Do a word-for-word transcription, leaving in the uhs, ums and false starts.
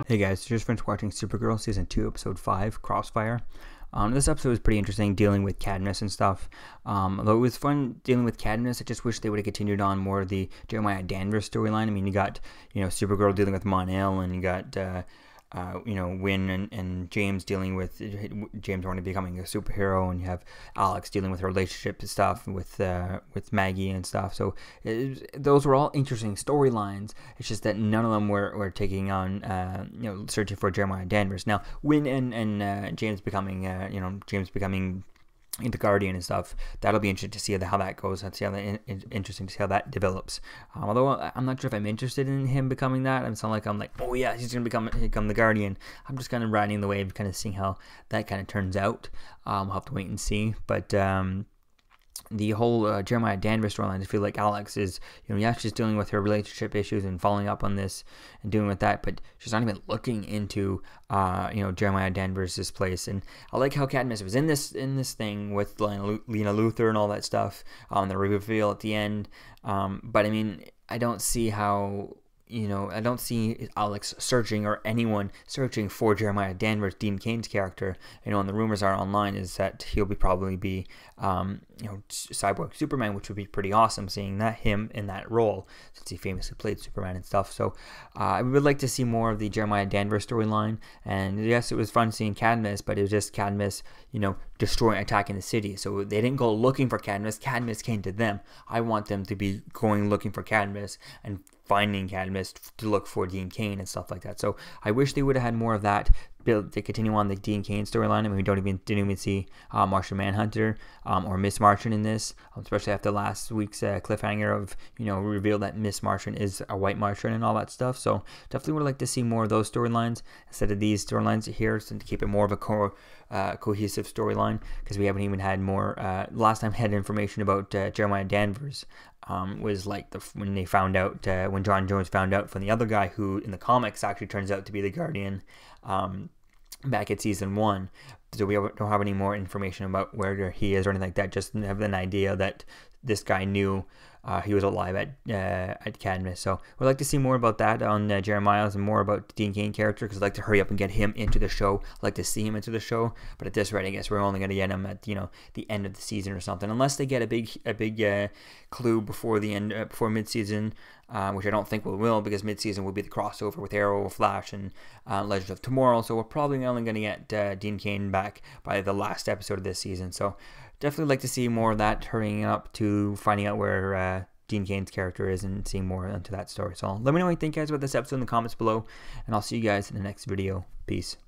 Hey guys, just finished watching Supergirl Season two, Episode five, Crossfire. Um, this episode was pretty interesting, dealing with Cadmus and stuff. Um, although it was fun dealing with Cadmus, I just wish they would have continued on more of the Jeremiah Danvers storyline. I mean, you got, you know, Supergirl dealing with Mon-El, and you got, uh, uh, you know, Winn and, and James dealing with, James wanting to becoming a superhero, and you have Alex dealing with her relationship and stuff with, uh, with Maggie and stuff. So it was, those were all interesting storylines. It's just that none of them were, were taking on, uh, you know, searching for Jeremiah Danvers. Now, Winn and, and uh, James becoming, uh, you know, James becoming into Guardian and stuff, that'll be interesting to see how that goes. I'd see how that in, in, interesting to see how that develops. Um, although I'm not sure if I'm interested in him becoming that. I'm not like I'm like, oh yeah, he's gonna become become the Guardian. I'm just kind of riding the wave, kind of seeing how that kind of turns out. Um, I'll have to wait and see. But um, the whole uh, Jeremiah Danvers storyline, I feel like Alex is, you know, yeah, she's dealing with her relationship issues and following up on this and dealing with that, but she's not even looking into, uh, you know, Jeremiah Danvers' place. And I like how Cadmus was in this in this thing with Lena Luthor and all that stuff on the reveal at the end. Um, but I mean, I don't see how. You know, I don't see Alex searching or anyone searching for Jeremiah Danvers, Dean Cain's character. You know, and the rumors are online is that he'll be probably be, um, you know, Cyborg Superman, which would be pretty awesome seeing that him in that role since he famously played Superman and stuff. So uh, I would like to see more of the Jeremiah Danvers storyline. And yes, it was fun seeing Cadmus, but it was just Cadmus, you know, destroying, attacking the city. So they didn't go looking for Cadmus. Cadmus came to them. I want them to be going looking for Cadmus and finding Cadmus to look for Dean Cain and stuff like that. So I wish they would have had more of that build to continue on the Dean Cain storyline. I mean, we don't even didn't even see uh, Martian Manhunter um, or Miss Martian in this, especially after last week's uh, cliffhanger of, you know, reveal that Miss Martian is a white Martian and all that stuff. So definitely would like to see more of those storylines instead of these storylines here, so to keep it more of a co uh, cohesive storyline, because we haven't even had more. Uh, last time I had information about uh, Jeremiah Danvers um, was like the when they found out uh, when John Jones found out from the other guy who in the comics actually turns out to be the Guardian. Um, back at season one, so we don't have any more information about where he is or anything like that. Just have an idea that this guy knew uh, he was alive at uh, at Cadmus. So we'd like to see more about that on uh, Jeremiah's and more about the Dean Cain character, because I'd like to hurry up and get him into the show. I'd like to see him into the show, but at this rate, I guess we're only going to get him at, you know, the end of the season or something, unless they get a big a big uh, clue before the end, uh, before mid-season. Uh, which I don't think we will, because mid-season will be the crossover with Arrow, Flash, and uh, Legends of Tomorrow. So we're probably only going to get uh, Dean Cain back by the last episode of this season. So definitely like to see more of that, hurrying up to finding out where uh, Dean Cain's character is and seeing more into that story. So let me know what you think, guys, about this episode in the comments below, and I'll see you guys in the next video. Peace.